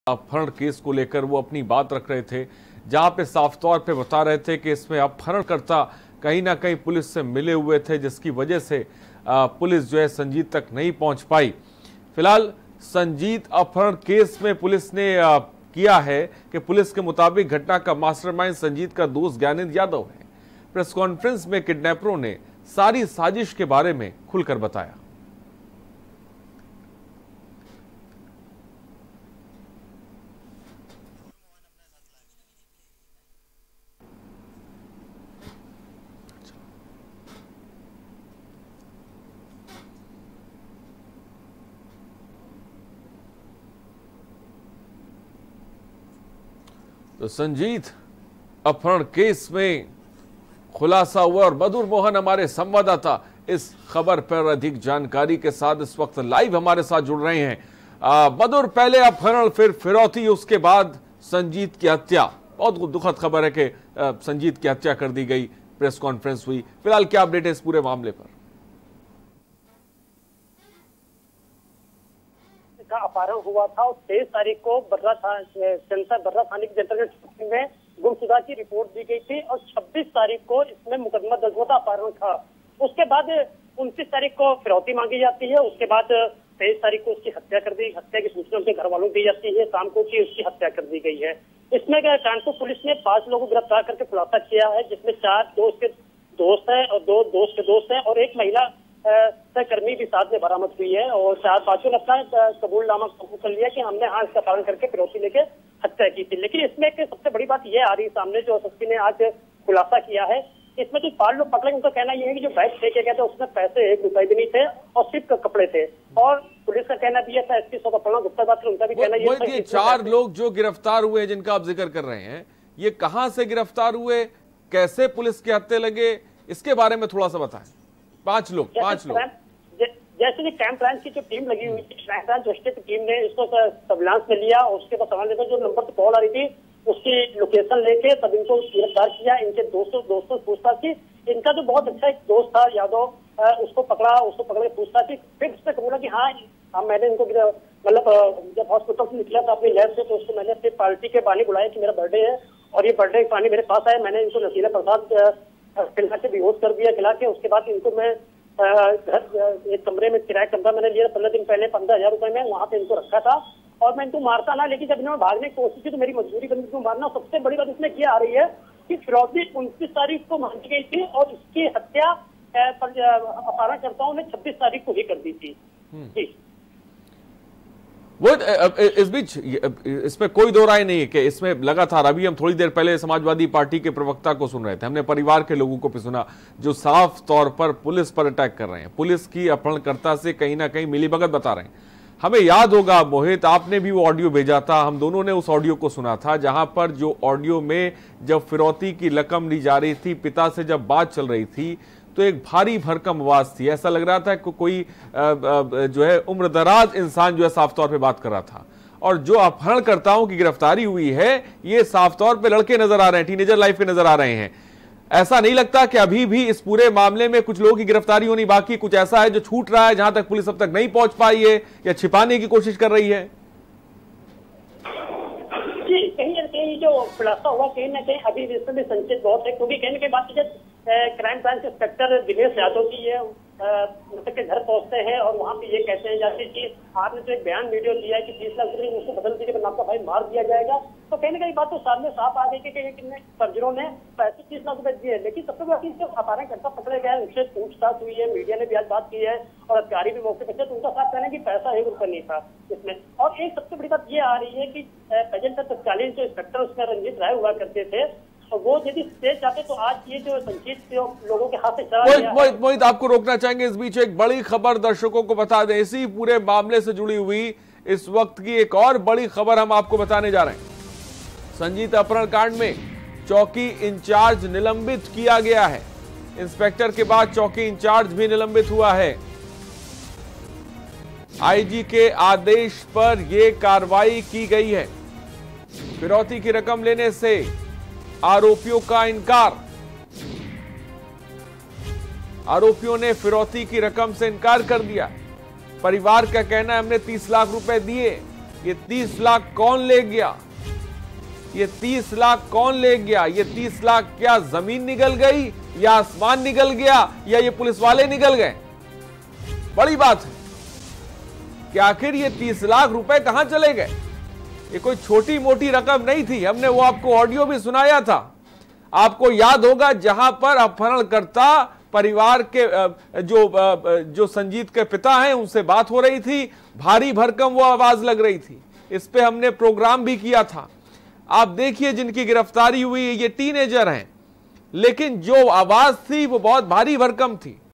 अपहरण केस को लेकर वो अपनी बात रख रहे थे, जहां पे साफ तौर पे बता रहे थे कि इसमें अपहरणकर्ता कहीं ना कहीं पुलिस से मिले हुए थे, जिसकी वजह से पुलिस जो है संजीत तक नहीं पहुंच पाई। फिलहाल संजीत अपहरण केस में पुलिस ने किया है कि पुलिस के मुताबिक घटना का मास्टरमाइंड संजीत का दोस्त ज्ञानेंद्र यादव है। प्रेस कॉन्फ्रेंस में किडनैपरों ने सारी साजिश के बारे में खुलकर बताया। तो संजीत अपहरण केस में खुलासा हुआ और बदुर मोहन हमारे संवाददाता इस खबर पर अधिक जानकारी के साथ इस वक्त लाइव हमारे साथ जुड़ रहे हैं। बदुर, पहले अपहरण फिर फिरौती, उसके बाद संजीत की हत्या। बहुत दुखद खबर है कि संजीत की हत्या कर दी गई। प्रेस कॉन्फ्रेंस हुई, फिलहाल क्या अपडेट है इस पूरे मामले पर? का अपहरण हुआ था और 23 तारीख को बर्रा थाने की जनरल में गुमशुदा की रिपोर्ट दी गई थी और 26 तारीख को इसमें मुकदमा दर्ज हुआ था अपहरण का। उसके बाद 29 तारीख को फिरौती मांगी जाती है। उसके बाद 23 तारीख को उसकी हत्या की सूचना उसके घर वालों को दी जाती है शाम को कि उसकी हत्या कर दी गई है। इसमें कानपुर पुलिस ने 5 लोगों को गिरफ्तार करके खुलासा किया है, जिसमें 4 दोस्त के दोस्त हैं और 2 दोस्त के दोस्त हैं और एक महिला सहकर्मी भी साथ में बरामद हुई है। और 4-5 ने अपना कबूलनामा कबूल कर लिया कि हमने इसका पालन करके फिरौती लेके हत्या की थी। लेकिन इसमें एक सबसे बड़ी बात यह आ रही है सामने, जो एसएसपी ने आज खुलासा किया है। इसमें जो 5 लोग पकड़े उनका कहना यह है कि जो बैग फेंके गए थे उसमें पैसे 1 रुपए भी नहीं थे और सिर्फ कपड़े थे। और पुलिस का कहना भी था, एसपी सौदा गुप्ता बात उनका भी कहना यह था। 4 लोग जो गिरफ्तार हुए जिनका आप जिक्र कर रहे हैं, ये कहां से गिरफ्तार हुए, कैसे पुलिस के हत्थे लगे, इसके बारे में थोड़ा सा बताएं। 5 लोग जैसे कि कैंप ब्रांच की जो टीम लगी हुई थी, क्राइम ब्रांच की टीम ने इसको सर्विलांस में लिया और उसके बाद सवाल लेकर जो नंबर से कॉल आ रही थी उसकी लोकेशन लेके तब इनको गिरफ्तार किया। इनके दोस्तों पूछताछ की। इनका जो बहुत अच्छा एक दोस्त था यादव, उसको पकड़ के पूछताछ की। फिर उसने कबूला कि हाँ मैंने इनको मतलब जब हॉस्पिटल से निकला था अपनी लैब से, तो उसको मैंने अपनी पार्टी के पानी बुलाया कि मेरा बर्थडे है और ये बर्थडे पानी मेरे पास आया। मैंने इनको नशीला प्रसाद खिला के बेहोश कर दिया खिला के। उसके बाद इनको मैं घर एक कमरे में किराया कमरा मैंने लिया 15 दिन पहले 15,000 रुपए में, वहां पे इनको रखा था और मैं इनको मारता ना, लेकिन जब इन्होंने भागने की कोशिश की तो मेरी मजबूरी बनी इनको मारना। सबसे बड़ी बात इसमें क्या आ रही है कि फिरौती 29 तारीख को मांगी गई थी और इसकी हत्या अपहरणकर्ताओं ने 26 तारीख को ही कर दी थी। जी वो इस बीच इसमें कोई दो राय नहीं है कि इसमें लगातार, अभी हम थोड़ी देर पहले समाजवादी पार्टी के प्रवक्ता को सुन रहे थे, हमने परिवार के लोगों को भी सुना जो साफ तौर पर पुलिस पर अटैक कर रहे हैं, पुलिस की अपहरणकर्ता से कहीं ना कहीं मिलीभगत बता रहे हैं। हमें याद होगा मोहित, आपने भी वो ऑडियो भेजा था, हम दोनों ने उस ऑडियो को सुना था, जहां पर जो ऑडियो में जब फिरौती की रकम ली जा रही थी, पिता से जब बात चल रही थी, तो एक भारी भरकम आवाज थी। ऐसा लग रहा था कि कोई जो है उम्रदराज इंसान जो है साफ तौर पे बात कर रहा था। और जो अपहरणकर्ताओं की गिरफ्तारी हुई है, ये साफ तौर पे लड़के नजर आ रहे हैं, टीनेजर लाइफ के नजर आ रहे हैं। ऐसा नहीं लगता कि अभी भी इस पूरे मामले में कुछ लोगों की गिरफ्तारी होनी बाकी, कुछ ऐसा है जो छूट रहा है, जहां तक पुलिस अब तक नहीं पहुंच पाई है या छिपाने की कोशिश कर रही है? कहीं ना कहीं जो खुलासा हुआ कहीं ना कहीं अभी इसमें भी संचित बहुत है, क्योंकि कहीं ना कहीं बात crime branch inspector Dinesh Yadav की है मृतक के घर पहुंचते हैं और वहां पे ये कहते हैं जैसे कि आपने जो एक बयान वीडियो दिया है कि 30 लाख रुपए उसको बदल दीजिए वरना आपका भाई मार दिया जाएगा। तो कहीं ना कहीं बात तो सामने साफ आ गई कि सर्जनों ने पैसे 30 लाख रुपए दिए। लेकिन सबसे बड़ी जो अपहरणकर्ता पकड़े गए उनसे पूछताछ हुई है, मीडिया ने भी आज बात की है और अधिकारी भी मौके पर थे, तो उनका साफ कहना है कि पैसा 1 रुपया नहीं था इसमें। और एक सबसे बड़ी बात ये आ रही है कि प्रेजेंट तत्कालीन जो इंस्पेक्टर उसमें रंजीत राय हुआ करते थे, वो यदि स्टेज जाते तो आज ये जो संचित लोगों के हाथ से चला। मोहित आपको रोकना चाहेंगे इस बीच, एक बड़ी खबर दर्शकों को बता दें, इसी पूरे मामले से जुड़ी हुई इस वक्त की एक और बड़ी खबर हम आपको बताने जा रहे हैं। संजीत अपहरण कांड में चौकी इंचार्ज निलंबित किया गया है। इंस्पेक्टर के बाद चौकी इंचार्ज भी निलंबित हुआ है। आईजी के आदेश पर यह कार्रवाई की गई है। फिरौती की रकम लेने से आरोपियों का इनकार। आरोपियों ने फिरौती की रकम से इनकार कर दिया। परिवार का कहना है हमने 30 लाख रुपए दिए ये 30 लाख कौन ले गया? ये 30 लाख कौन ले गया? ये 30 लाख क्या जमीन निकल गई या आसमान निकल गया या ये पुलिस वाले निकल गए? बड़ी बात है कि आखिर ये 30 लाख रुपए कहां चले गए? ये कोई छोटी मोटी रकम नहीं थी। हमने वो आपको ऑडियो भी सुनाया था। आपको याद होगा जहां पर अपहरणकर्ता परिवार के जो संजीत के पिता हैं उनसे बात हो रही थी, भारी भरकम वो आवाज लग रही थी। इस पे हमने प्रोग्राम भी किया था। आप देखिए जिनकी गिरफ्तारी हुई ये टीनेजर हैं, लेकिन जो आवाज थी वो बहुत भारी भरकम थी।